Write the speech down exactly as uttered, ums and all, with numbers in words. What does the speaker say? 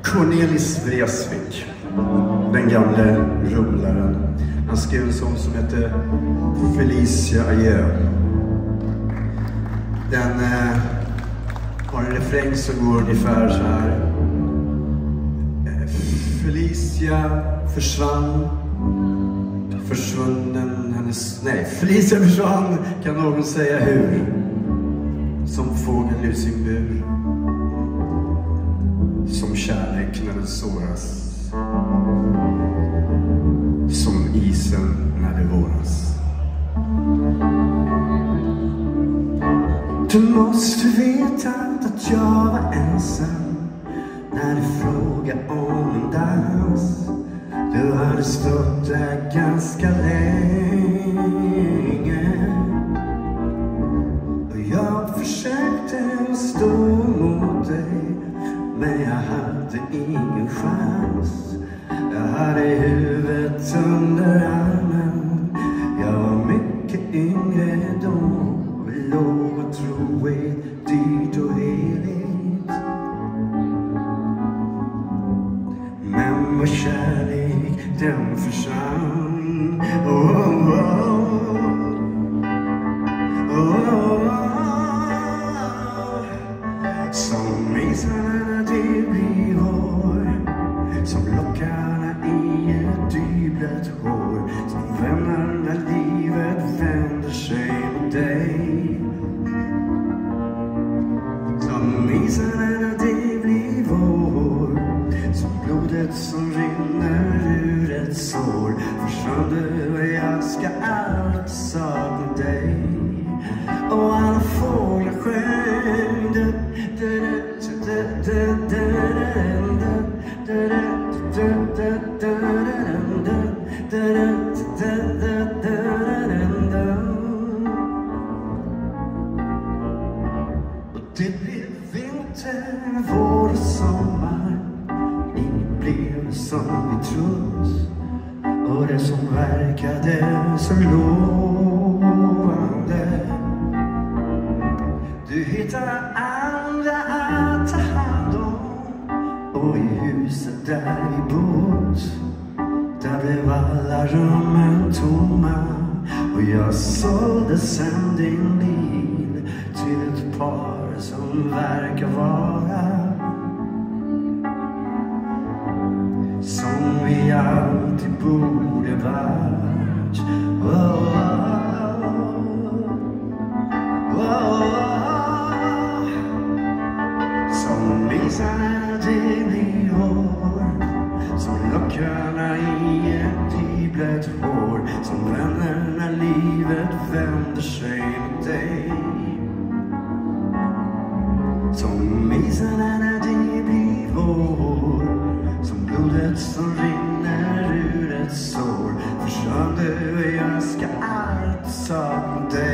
Cornelis Vreeswijk, den gamle rullaren. Han skrev en sång som heter Felicia Adjö. Den eh, har en refräng som går ungefär så här. Felicia försvann, försvunnen hennes... Nej, Felicia försvann, kan någon säga hur? Som fågeln ur sin bur. Som kärlek när den såras. Som isen när det våras. Du måste veta att jag var ensam när du frågade om en dans. Du hade stått där ganska länge och jag försökte stå mot dig, men jag hade ingen chans. Jag hade huvudet under armen. Jag var mycket yngre då. Lov och tro är dyrt och heligt. Men vår kärlek, den försvann. Oh, oh, oh, oh. Som isarna det blir hår, som lockarna i ett dyblött hår, som vänner när livet vänder sig mot dig. Som isarna när det blir vår, som blodet som rinner ur ett sår. Försvann du och jag ska alltid sakna dig. Och alla fåglar sjöng du, du, du, du, du, du, det blev vinter, vår och sommar. Inget blev som vi trott, och det som verkade så lovande. Du hittade andra att ta hand om, och i huset där vi bott, där blev alla rummen tomma. Och jag sålde sen din bil till ett par som verkar vara som vi alltid borde varit. Oh, oh, oh, oh. Som isarna det blir hår, som lockarna i ett dyblött hår, som vänner när livet vänder sig mot dig. Som isarna när det blir vår, som blodet som rinner ur ett sår. Försvann du och jag ska alltid sakna dig.